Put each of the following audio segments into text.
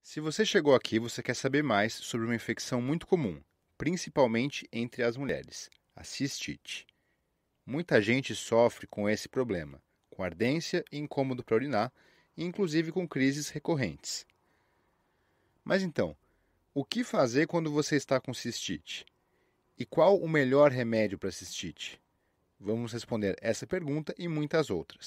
Se você chegou aqui, você quer saber mais sobre uma infecção muito comum, principalmente entre as mulheres, a cistite. Muita gente sofre com esse problema, com ardência e incômodo para urinar, e inclusive com crises recorrentes. Mas então, o que fazer quando você está com cistite? E qual o melhor remédio para cistite? Vamos responder essa pergunta e muitas outras.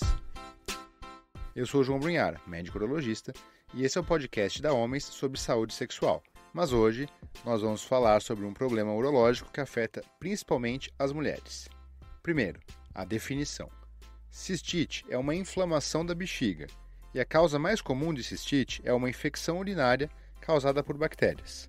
Eu sou o João Brunhara, médico urologista, e esse é o podcast da Homens sobre saúde sexual. Mas hoje nós vamos falar sobre um problema urológico que afeta principalmente as mulheres. Primeiro, a definição. Cistite é uma inflamação da bexiga, e a causa mais comum de cistite é uma infecção urinária causada por bactérias.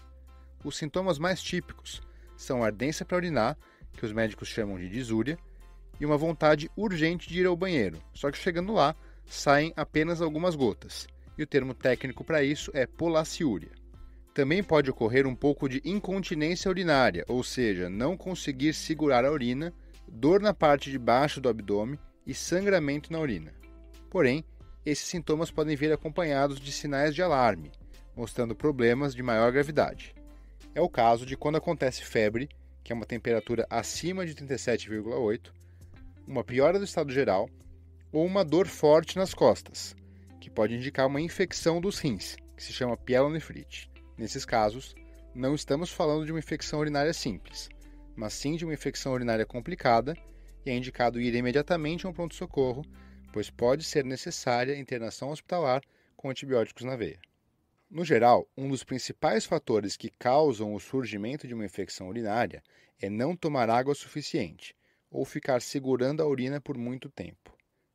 Os sintomas mais típicos são ardência para urinar, que os médicos chamam de disúria, e uma vontade urgente de ir ao banheiro, só que chegando lá, saem apenas algumas gotas, e o termo técnico para isso é polaciúria. Também pode ocorrer um pouco de incontinência urinária, ou seja, não conseguir segurar a urina, dor na parte de baixo do abdômen e sangramento na urina. Porém, esses sintomas podem vir acompanhados de sinais de alarme, mostrando problemas de maior gravidade. É o caso de quando acontece febre, que é uma temperatura acima de 37,8, uma piora do estado geral, ou uma dor forte nas costas, que pode indicar uma infecção dos rins, que se chama pielonefrite. Nesses casos, não estamos falando de uma infecção urinária simples, mas sim de uma infecção urinária complicada e é indicado ir imediatamente a um pronto-socorro, pois pode ser necessária internação hospitalar com antibióticos na veia. No geral, um dos principais fatores que causam o surgimento de uma infecção urinária é não tomar água suficiente ou ficar segurando a urina por muito tempo.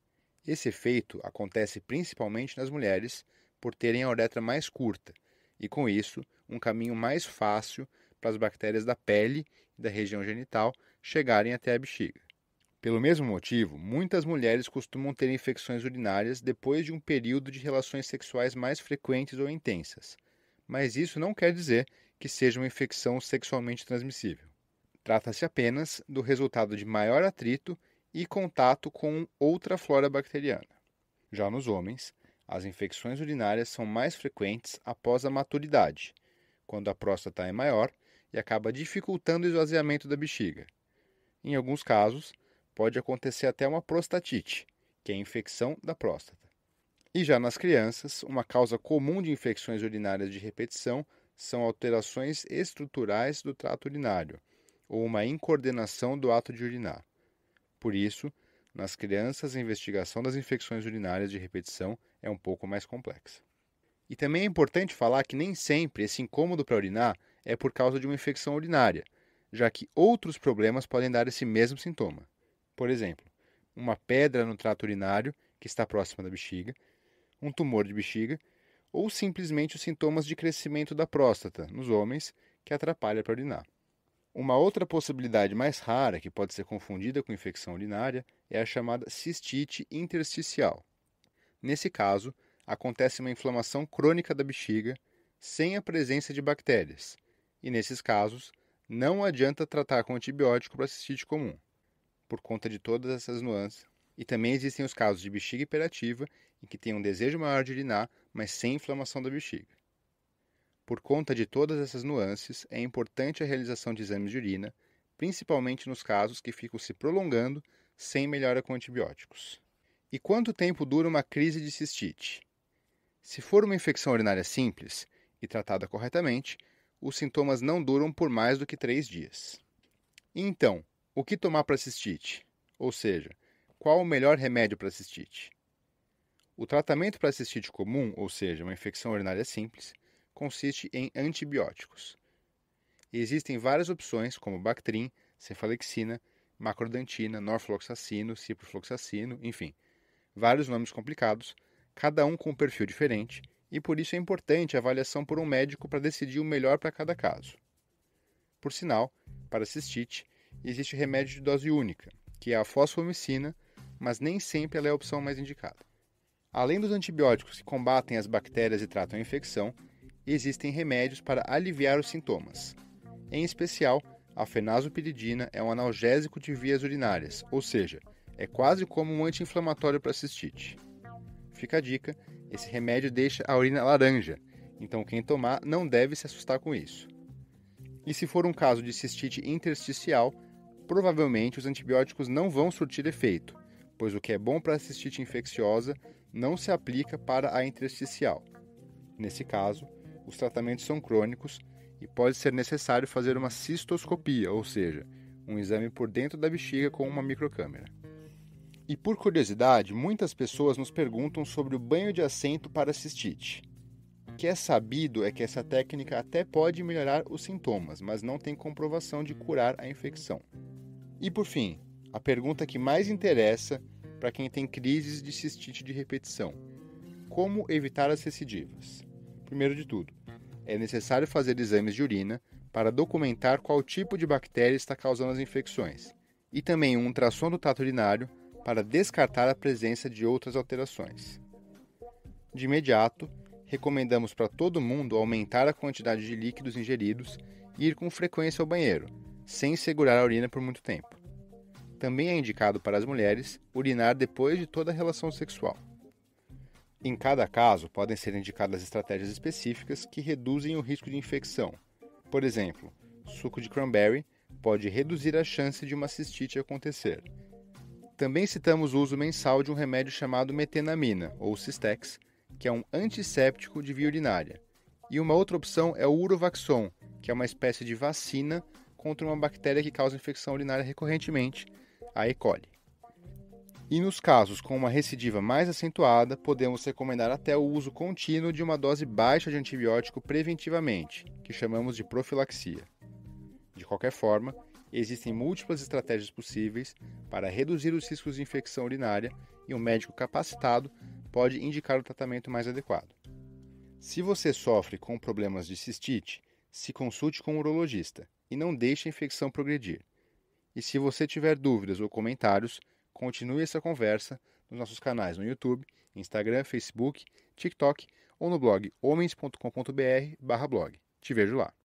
Esse efeito acontece principalmente nas mulheres por terem a uretra mais curta e, com isso, um caminho mais fácil para as bactérias da pele e da região genital chegarem até a bexiga. Pelo mesmo motivo, muitas mulheres costumam ter infecções urinárias depois de um período de relações sexuais mais frequentes ou intensas, mas isso não quer dizer que seja uma infecção sexualmente transmissível. Trata-se apenas do resultado de maior atrito e contato com outra flora bacteriana. Já nos homens, as infecções urinárias são mais frequentes após a maturidade, quando a próstata é maior e acaba dificultando o esvaziamento da bexiga. Em alguns casos, pode acontecer até uma prostatite, que é a infecção da próstata. E já nas crianças, uma causa comum de infecções urinárias de repetição são alterações estruturais do trato urinário, ou uma incoordenação do ato de urinar. Por isso, nas crianças, a investigação das infecções urinárias de repetição é um pouco mais complexa. E também é importante falar que nem sempre esse incômodo para urinar é por causa de uma infecção urinária, já que outros problemas podem dar esse mesmo sintoma. Por exemplo, uma pedra no trato urinário, que está próxima da bexiga, um tumor de bexiga, ou simplesmente os sintomas de crescimento da próstata nos homens, que atrapalha para urinar. Uma outra possibilidade mais rara, que pode ser confundida com infecção urinária, é a chamada cistite intersticial. Nesse caso, acontece uma inflamação crônica da bexiga sem a presença de bactérias, e nesses casos, não adianta tratar com antibiótico para cistite comum, por conta de todas essas nuances. E também existem os casos de bexiga hiperativa, em que tem um desejo maior de urinar, mas sem inflamação da bexiga. Por conta de todas essas nuances, é importante a realização de exames de urina, principalmente nos casos que ficam se prolongando sem melhora com antibióticos. E quanto tempo dura uma crise de cistite? Se for uma infecção urinária simples e tratada corretamente, os sintomas não duram por mais do que 3 dias. E então, o que tomar para cistite? Ou seja, qual o melhor remédio para cistite? O tratamento para cistite comum, ou seja, uma infecção urinária simples, consiste em antibióticos. E existem várias opções, como Bactrim, cefalexina, macrodantina, norfloxacino, ciprofloxacino, enfim, vários nomes complicados, cada um com um perfil diferente, e por isso é importante a avaliação por um médico para decidir o melhor para cada caso. Por sinal, para cistite, existe remédio de dose única, que é a fosfomicina, mas nem sempre ela é a opção mais indicada. Além dos antibióticos que combatem as bactérias e tratam a infecção, existem remédios para aliviar os sintomas. Em especial, a fenazopiridina é um analgésico de vias urinárias, ou seja, é quase como um anti-inflamatório para cistite. Fica a dica, esse remédio deixa a urina laranja, Então quem tomar não deve se assustar com isso. E se for um caso de cistite intersticial, provavelmente os antibióticos não vão surtir efeito, pois o que é bom para a cistite infecciosa não se aplica para a intersticial. Nesse caso, os tratamentos são crônicos e pode ser necessário fazer uma cistoscopia, ou seja, um exame por dentro da bexiga com uma microcâmera. E por curiosidade, muitas pessoas nos perguntam sobre o banho de assento para cistite. O que é sabido é que essa técnica até pode melhorar os sintomas, mas não tem comprovação de curar a infecção. E por fim, a pergunta que mais interessa para quem tem crises de cistite de repetição: como evitar as recidivas? Primeiro de tudo, é necessário fazer exames de urina para documentar qual tipo de bactéria está causando as infecções, e também um ultrassom do trato urinário para descartar a presença de outras alterações. De imediato, recomendamos para todo mundo aumentar a quantidade de líquidos ingeridos e ir com frequência ao banheiro, sem segurar a urina por muito tempo. Também é indicado para as mulheres urinar depois de toda a relação sexual. Em cada caso, podem ser indicadas estratégias específicas que reduzem o risco de infecção. Por exemplo, suco de cranberry pode reduzir a chance de uma cistite acontecer. Também citamos o uso mensal de um remédio chamado metenamina, ou Cistex, que é um antisséptico de via urinária. E uma outra opção é o Urovaxon, que é uma espécie de vacina contra uma bactéria que causa infecção urinária recorrentemente, a E. coli. E nos casos com uma recidiva mais acentuada, podemos recomendar até o uso contínuo de uma dose baixa de antibiótico preventivamente, que chamamos de profilaxia. De qualquer forma, existem múltiplas estratégias possíveis para reduzir os riscos de infecção urinária e um médico capacitado pode indicar o tratamento mais adequado. Se você sofre com problemas de cistite, se consulte com um urologista e não deixe a infecção progredir. E se você tiver dúvidas ou comentários, continue essa conversa nos nossos canais no YouTube, Instagram, Facebook, TikTok ou no blog homens.com.br/blog. Te vejo lá.